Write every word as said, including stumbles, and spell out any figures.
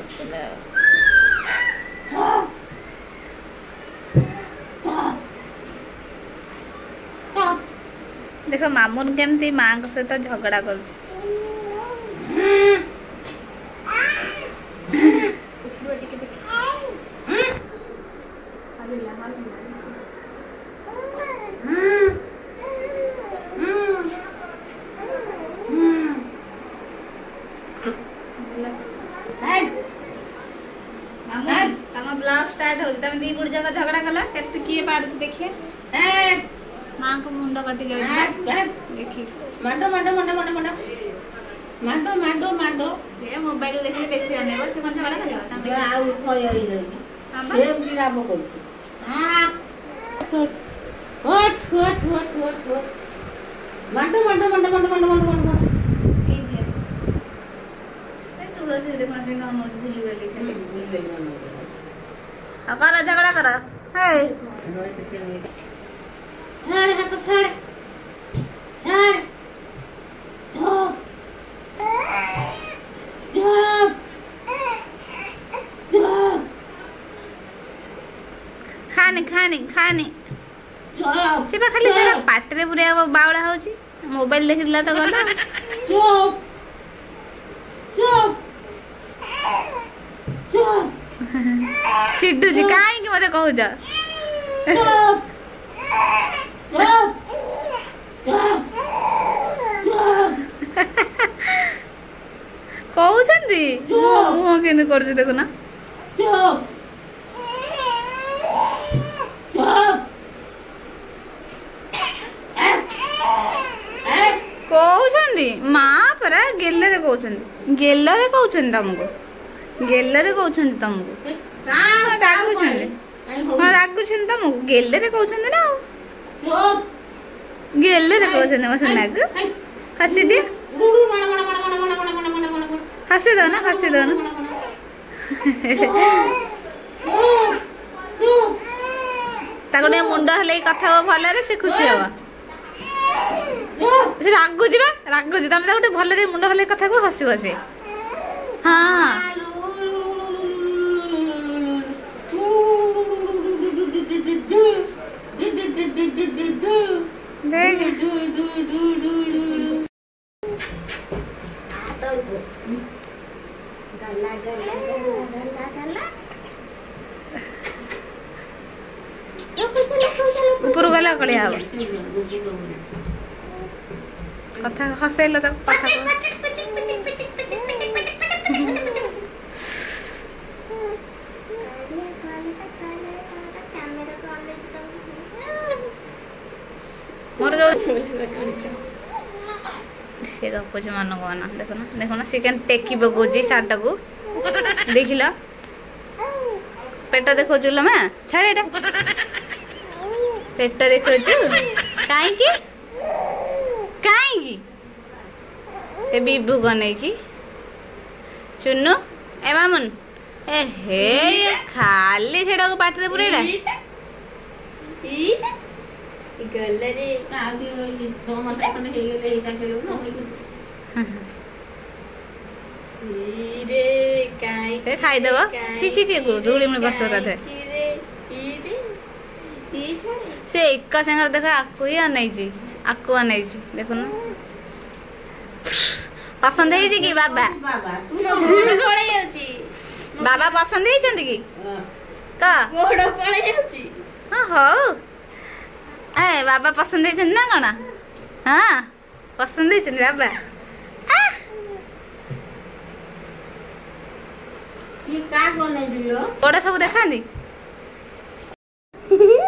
देखो मामुन केमती माँ को सहित झगड़ा कर ब्लॉग स्टार्ट हो तमें दी बुढ़ जगह झगड़ा कला केते किए पार देखिए माँ को मुंड कटि जाउछि देखि माडो माडो माडो माडो माडो माडो माडो माडो से मोबाइल देखले बेसी अनेबो से कोन झगड़ा करियो तम आ उठय होई रही से बिरा बको हां ओट ओट ओट ओट ओट माडो माडो माडो माडो माडो माडो माडो ए दिया ए तुलसी देखो के ना नोज बुझी वाली खेले बुझी वाली आ करा झगड़ा करा हे छाड़ हाथ छाड़ छाड़ चुप चुप चुप खाने खाने खाने चुप से खाली से पाटरे पुरे बावड़ा होची मोबाइल देखिला तो गला चुप चुप चुप सिद्धू जी काहे कि मते कहू जा चुप चुप चुप कहू छंदी मुंह केने करछ देखो ना चुप चुप कहू छंदी मां परा गेल्ले रे कहू छंदी गेल्ले रे कहू छंदी तुमको गेल्ले रे कहू छंदी तुमको का रागु छंदी हां रागु छंदी तुमको गेल्ले रे कहू छंदी ना चुप गेल्ले रे कहू छंदी मस नाग हसी दे हसी दो ना हसी दो ना ताको ने मुंड हले कथा भले रे से खुशी हवा से रागु जीवा रागु जी तमे ताको भले रे मुंड हले कथा को हसी बसे हां देख गला गला गला गला ऊपर गला कड़िया हवा कथा हसैला तक कथा मोर जो से गपुच मन को ना देखो ना देखो ना से केन टेकी बगोजी साटा को देखिला पेट देखो जुला मैं छाड़े एटा पेट देखो जु काई की काई की ए बिबु गनै की चुन्नु ए मामुन ए हे खाली सेडा को पाट दे पुरेला ई गल्ले रे आगे ये तो मत अपने हे गेले एटा केलो ना ई रे काई ए खाई देबो छी छी छी धूली में बसता था थे ई रे ई से एक संग देखा आकु ही आनै छी आकु आनै छी देखो ना पसंद है जी की बाबा बाबा तू गोड़ पळे जाउची बाबा पसंद है चंदी की का गोड़ पळे जाउची हां हो ए बाबा पसंद है ना कना हां पसंद है बाबा ये का गनै दिलो गोड़ सब देखा दी